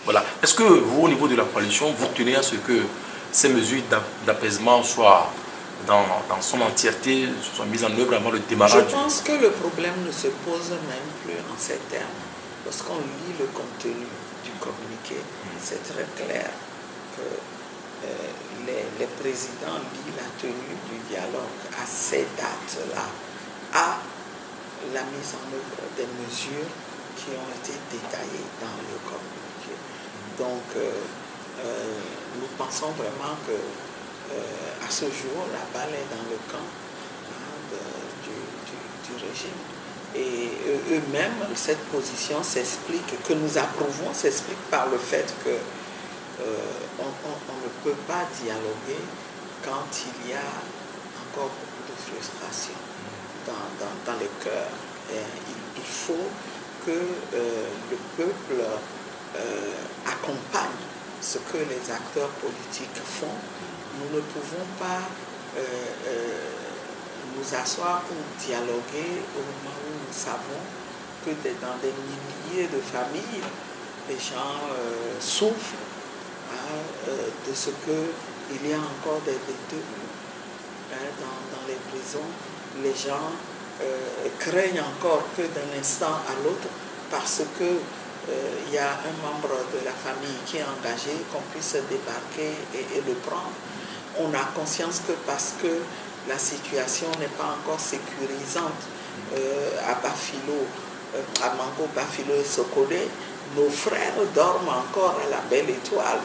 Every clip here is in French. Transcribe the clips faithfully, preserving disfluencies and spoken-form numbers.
Voilà. Est-ce que vous, au niveau de la coalition, vous tenez à ce que ces mesures d'apaisement soient dans, dans son entièreté, soient mises en œuvre avant le démarrage? Je pense que le problème ne se pose même plus en ces termes. Lorsqu'on lit le contenu du communiqué, c'est très clair que euh, les, les présidents lient la tenue du dialogue à ces dates-là, à la mise en œuvre des mesures qui ont été détaillées dans le communiqué. Donc, euh, euh, nous pensons vraiment que euh, à ce jour, la balle est dans le camp hein, de, du, du, du régime. Et eux-mêmes, cette position s'explique, que nous approuvons, s'explique par le fait que euh, on, on, on ne peut pas dialoguer quand il y a encore beaucoup de frustration dans, dans, dans les cœurs. Et il, il faut que euh, le peuple euh, accompagne ce que les acteurs politiques font. Nous ne pouvons pas euh, euh, nous asseoir pour dialoguer au moment où nous savons que dans des milliers de familles, les gens euh, souffrent hein, euh, de ce qu'il y a encore des détenus hein, dans, dans les prisons. Les gens euh, craignent encore que d'un instant à l'autre, parce que il euh, y a un membre de la famille qui est engagé, qu'on puisse débarquer et, et le prendre. On a conscience que parce que la situation n'est pas encore sécurisante euh, à Bafilo, euh, à Mango, Bafilo et Sokolé, nos frères dorment encore à la Belle Étoile.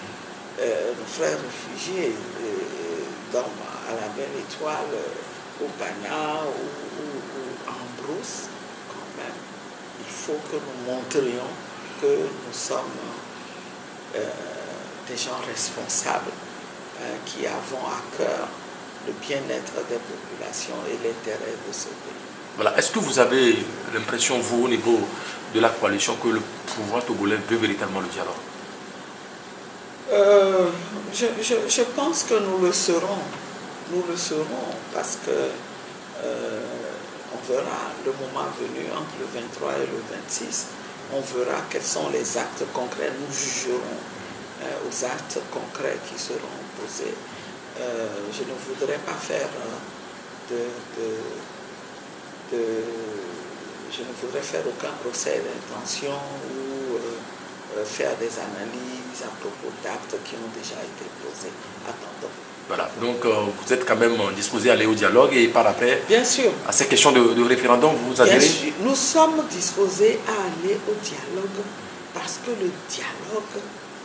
Euh, nos frères réfugiés euh, dorment à la Belle Étoile, euh, au Ghana ou, ou, ou en Brousse, quand même. Il faut que nous montrions que nous sommes euh, des gens responsables euh, qui avons à cœur le bien-être des populations et l'intérêt de ce pays. Voilà. Est-ce que vous avez l'impression, vous, au niveau de la coalition, que le pouvoir togolais veut véritablement le dialogue? euh, je, je, je pense que nous le serons. Nous le serons parce que euh, on verra le moment venu entre le vingt-trois et le vingt-six. On verra quels sont les actes concrets. Nous jugerons euh, aux actes concrets qui seront posés. Euh, je ne voudrais pas faire euh, de, de, de... Je ne voudrais faire aucun procès d'intention ou euh, faire des analyses à propos d'actes qui ont déjà été posés. Attendons. Voilà, donc euh, vous êtes quand même disposé à aller au dialogue et par après, bien sûr, à ces questions de, de référendum, vous adhérez? Bien sûr, nous sommes disposés à aller au dialogue parce que le dialogue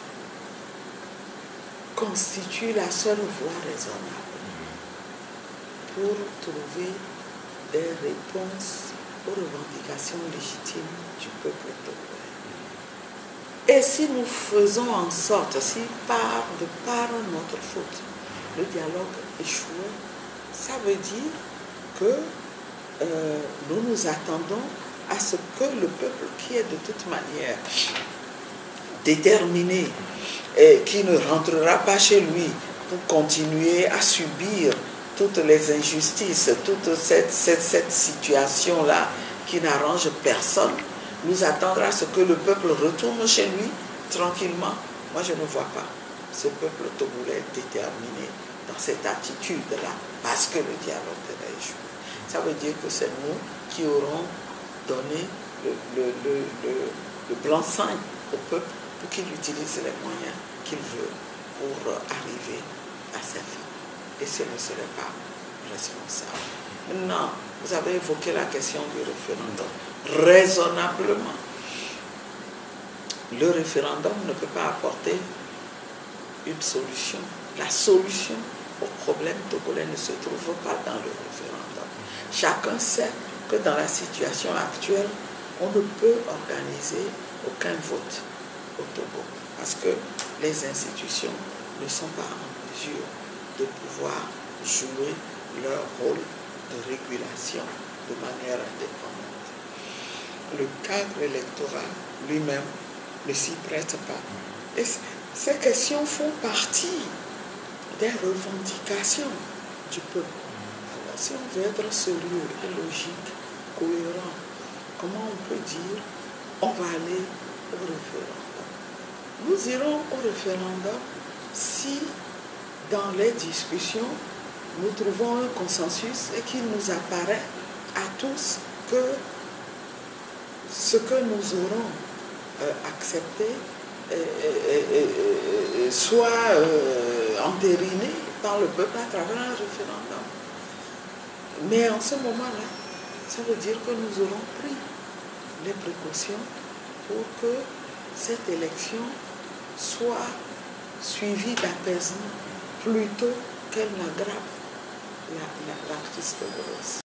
constitue la seule voie raisonnable pour trouver des réponses aux revendications légitimes du peuple togolais. Et si nous faisons en sorte, si par, de par notre faute, le dialogue échoue, ça veut dire que euh, nous nous attendons à ce que le peuple qui est de toute manière déterminé et qui ne rentrera pas chez lui pour continuer à subir toutes les injustices, toute cette, cette, cette situation-là qui n'arrange personne, nous attendra à ce que le peuple retourne chez lui tranquillement. Moi, je ne vois pas ce peuple togolais déterminé dans cette attitude-là, parce que le dialogue devait échouer. Ça veut dire que c'est nous qui aurons donné le, le, le, le, le blanc-seing au peuple pour qu'il utilise les moyens qu'il veut pour arriver à ses fins. Et ce ne serait pas responsable. Maintenant, vous avez évoqué la question du référendum. Raisonnablement, le référendum ne peut pas apporter une solution. La solution au problème togolais ne se trouve pas dans le référendum. Chacun sait que dans la situation actuelle, on ne peut organiser aucun vote au Togo parce que les institutions ne sont pas en mesure de pouvoir jouer leur rôle de régulation de manière indépendante. Le cadre électoral lui-même ne s'y prête pas. Et ces questions font partie des revendications du peuple. Alors, si on veut être sérieux et logique, cohérent, comment on peut dire on va aller au référendum? nous irons au référendum si, dans les discussions, nous trouvons un consensus et qu'il nous apparaît à tous que ce que nous aurons euh, accepté euh, euh, euh, soit euh, entériné par le peuple à travers un référendum. Mais en ce moment-là, ça veut dire que nous aurons pris les précautions pour que cette élection soit suivie d'apaisement plutôt qu'elle n'aggrave l'artiste de l'Ouest.